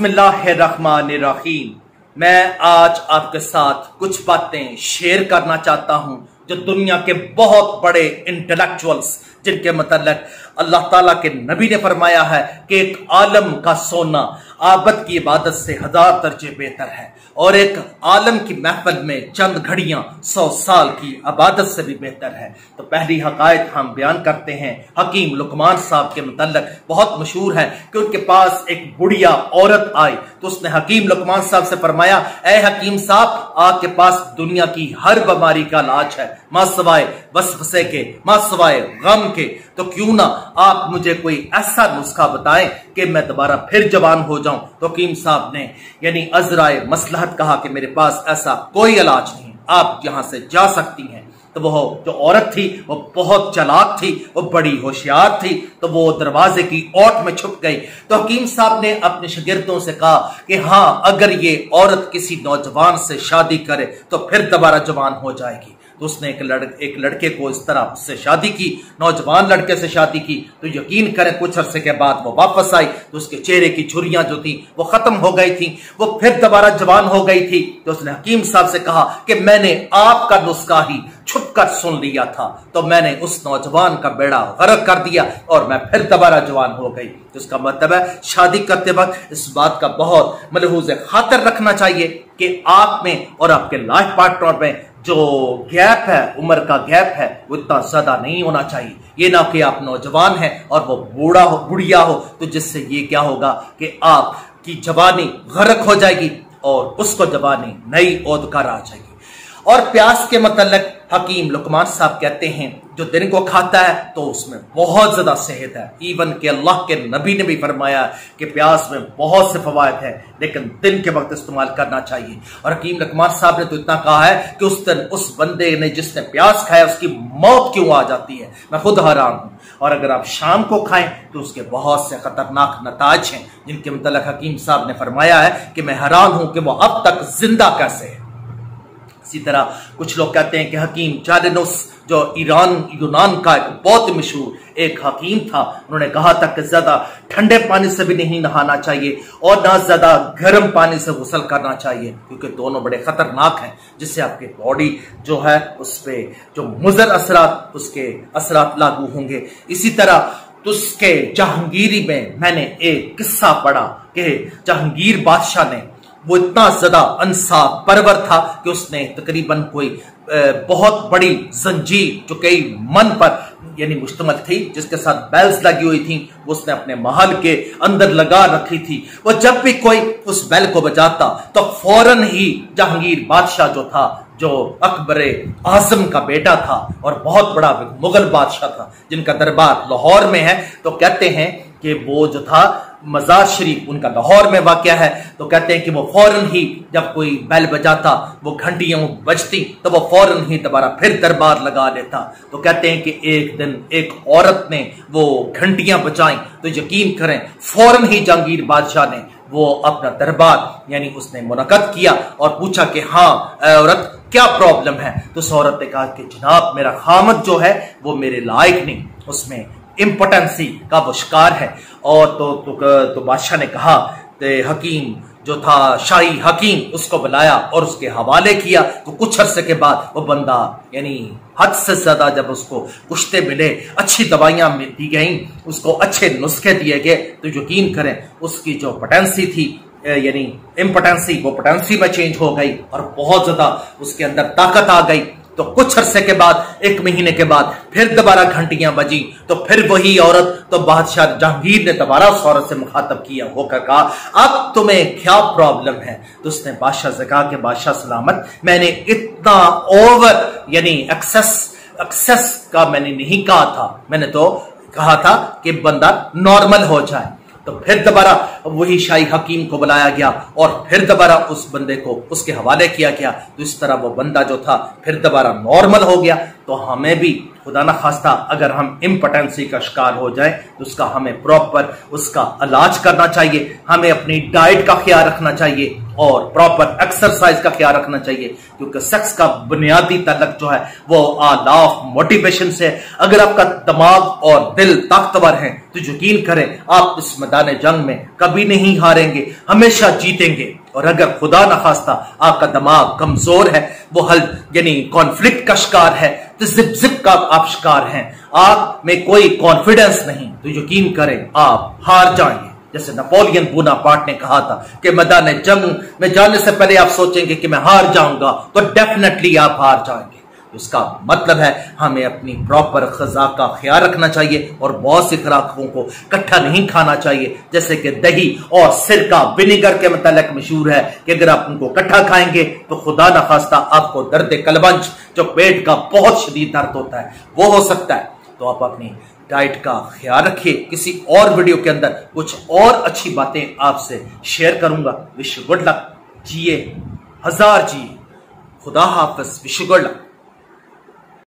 बिस्मिल्लाहिर्रहमानिर्रहीम। मैं आज आपके साथ कुछ बातें शेयर करना चाहता हूं जो दुनिया के बहुत बड़े इंटेलेक्चुअल्स, जिनके मतलब अल्लाह ताला के नबी ने फरमाया है कि एक आलम का सोना आबद की इबादत से 1000 दर्जे बेहतर है और एक आलम की महफिल में चंद घड़ियां 100 साल की इबादत से भी बेहतर है। तो पहली हकायत हम बयान करते हैं। हकीम लुकमान साहब के मतलब बहुत मशहूर है कि उनके पास एक बुढ़िया औरत आई तो उसने हकीम लुकमान साहब से फरमाया, ए हकीम साहब, आपके पास दुनिया की हर बीमारी का इलाज है, मां सवाए वसवसे के, मां सवाए गम के, तो क्यों ना आप मुझे कोई ऐसा नुस्खा बताएं कि मैं दोबारा फिर जवान हो जाऊं। तो हकीम साहब ने यानी अजराए मसलहत कहा कि मेरे पास ऐसा कोई इलाज नहीं, आप यहां से जा सकती हैं। तो वो जो औरत थी वो बहुत चालाक थी, वो बड़ी होशियार थी, तो वो दरवाजे की ओट में छुप गई। तो हकीम साहब ने अपने शागिर्दों से कहा कि हाँ, अगर ये औरत किसी नौजवान से शादी करे तो फिर दोबारा जवान हो जाएगी। तो उसने एक लड़के को इस तरह उससे शादी की, नौजवान लड़के से शादी की। तो यकीन करें कुछ अरसे के बाद वो वापस आई तो उसके चेहरे की झुर्रियां जो थी वो खत्म हो गई थी, वो फिर दोबारा जवान हो गई थी। तो उसने हकीम साहब से कहा कि मैंने आपका नुस्खा ही छुपकर सुन लिया था, तो मैंने उस नौजवान का बेड़ा गर्क कर दिया और मैं फिर दोबारा जवान हो गई। तो इसका मतलब है शादी करते वक्त इस बात का बहुत मलहूज़ खातिर रखना चाहिए कि आप में और आपके लाइफ पार्टनर में जो गैप है, उम्र का गैप है, वो इतना ज्यादा नहीं होना चाहिए। ये ना कि आप नौजवान हैं और वो बूढ़ा हो, बुढ़िया हो, तो जिससे ये क्या होगा कि आपकी जवानी गर्क हो जाएगी और उसको जवानी नई ओदकार आ जाएगी। और प्यास के मतलब हकीम लुकमान साहब कहते हैं जो दिन को खाता है तो उसमें बहुत ज्यादा सेहत है। इवन के अल्लाह के नबी ने भी फरमाया कि प्यास में बहुत से फवायद है, लेकिन दिन के वक्त इस्तेमाल करना चाहिए। और हकीम लुकमान साहब ने तो इतना कहा है कि उस दिन उस बंदे ने जिसने प्यास खाया उसकी मौत क्यों आ जाती है, मैं खुद हैरान हूं। और अगर आप शाम को खाएं तो उसके बहुत से खतरनाक नताज हैं, जिनके मतलब हकीम साहब ने फरमाया है कि मैं हैरान हूं कि वो अब तक जिंदा कैसे है। इसी तरह कुछ लोग कहते हैं कि हकीम जालिनुस जो यूनान का एक बहुत मशहूर एक हकीम था, उन्होंने कहा था कि ज्यादा ठंडे पानी से भी नहीं नहाना चाहिए और ना ज्यादा गर्म पानी से गुस्ल करना चाहिए, क्योंकि दोनों बड़े खतरनाक हैं, जिससे आपकी बॉडी जो है उस पर जो मुज़र असरात, उसके असरात लागू होंगे। इसी तरह उसके जहांगीरी में मैंने एक किस्सा पढ़ा कि जहांगीर बादशाह ने, वो इतना ज्यादा इंसाफ परवर था कि उसने तकरीबन कोई बहुत बड़ी जंजीर जो कई मन पर यानी मुश्तमिल थी, जिसके साथ बेल्स लगी हुई थी, वो उसने अपने महल के अंदर लगा रखी थी। वो जब भी कोई उस बेल को बजाता तो फौरन ही जहांगीर बादशाह जो था, जो अकबर आजम का बेटा था और बहुत बड़ा मुगल बादशाह था, जिनका दरबार लाहौर में है, तो कहते हैं कि वो जो था मजार शरीफ उनका लाहौर में वाक़या है, तो कहते हैं कि वो फौरन ही जब कोई बेल बजाता, वो घंटियां बजती, तो वो फौरन ही दोबारा फिर दरबार लगा लेता। तो कहते हैं कि एक दिन एक औरत ने वो घंटियां बजाई, तो यकीन करें फौरन ही जहांगीर बादशाह ने वो अपना दरबार यानी उसने मुनक़द किया और पूछा कि हाँ औरत क्या प्रॉब्लम है। तो उस औरत ने कहा कि जनाब मेरा खामद जो है वो मेरे लायक नहीं, उसमें इम्पोटेंसी का वो शिकार है। और तो बादशाह ने कहा, हकीम जो था शाही हकीम, उसको बुलाया और उसके हवाले किया। तो कुछ अरसे के बाद वो बंदा यानी हद से ज्यादा जब उसको कुश्ते मिले, अच्छी दवाइयां दी गई, उसको अच्छे नुस्खे दिए गए, तो यकीन करें उसकी जो पोटेंसी थी यानी इम्पोटेंसी, वो पोटेंसी में चेंज हो गई और बहुत ज्यादा उसके अंदर ताकत आ गई। तो कुछ अरसे के बाद, 1 महीने के बाद फिर दोबारा घंटियां बजी, तो फिर वही औरत, तो बादशाह जहांगीर ने दोबारा उस औरत से मुखातब किया होकर कहा, अब तुम्हें क्या प्रॉब्लम है। तो उसने बादशाह से कहा कि बादशाह सलामत, मैंने इतना ओवर यानी एक्सेस का मैंने नहीं कहा था, मैंने तो कहा था कि बंदा नॉर्मल हो जाए। तो फिर दोबारा वही शाही हकीम को बुलाया गया और फिर दोबारा उस बंदे को उसके हवाले किया गया। तो इस तरह वो बंदा जो था फिर दोबारा नॉर्मल हो गया। तो हमें भी खुदा ना खास्ता अगर हम इम्पोटेंसी का शिकार हो जाए तो उसका हमें प्रॉपर उसका इलाज करना चाहिए, हमें अपनी डाइट का ख्याल रखना चाहिए और प्रॉपर एक्सरसाइज का ख्याल रखना चाहिए, क्योंकि सेक्स का बुनियादी तलक जो है वो लॉ ऑफ मोटिवेशन से। अगर आपका दिमाग और दिल ताकतवर है तो यकीन करें आप इस मैदान जंग में कभी नहीं हारेंगे, हमेशा जीतेंगे। और अगर खुदा न खास्ता आपका दिमाग कमजोर है, वो हल यानी कॉन्फ्लिक्ट का शिकार है, तो जिप जिप का आप शिकार हैं, आप में कोई कॉन्फिडेंस नहीं, तो यकीन करें आप हार जाएंगे। जैसे नेपोलियन बोनापार्ट ने कहा था कि मैदान जंग में जाने से पहले आप सोचेंगे कि मैं हार जाऊंगा, तो डेफिनेटली आप हार जाएंगे। उसका मतलब है हमें अपनी प्रॉपर ग़िज़ा का ख्याल रखना चाहिए और बहुत सी खुराकों को इकट्ठा नहीं खाना चाहिए, जैसे कि दही और सिरका विनेगर के मतलब मशहूर है कि अगर आप उनको इकट्ठा खाएंगे तो खुदा न खास्ता आपको दर्द कलबंज, जो पेट का बहुत शदीद दर्द होता है, वो हो सकता है। तो आप अपनी डाइट का ख्याल रखिए। किसी और वीडियो के अंदर कुछ और अच्छी बातें आपसे शेयर करूंगा। विश गुड लक, जिए हजार जिए, खुदा हाफिज, विश गुड लक।